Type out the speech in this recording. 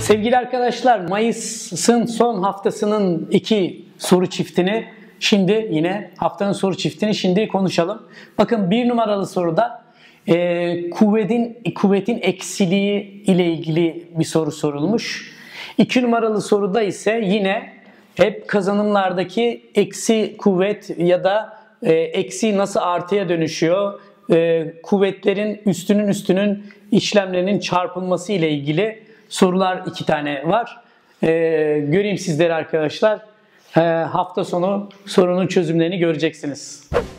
Sevgili arkadaşlar, Mayıs'ın son haftasının iki soru çiftini yine haftanın soru çiftini şimdi konuşalım. Bakın, bir numaralı soruda kuvvetin eksiliği ile ilgili bir soru sorulmuş. 2 numaralı soruda ise yine hep kazanımlardaki eksi kuvvet ya da eksi nasıl artıya dönüşüyor, kuvvetlerin üstünün işlemlerinin çarpılması ile ilgili sorular 2 tane var. Göreyim sizleri arkadaşlar. Hafta sonu sorunun çözümlerini göreceksiniz.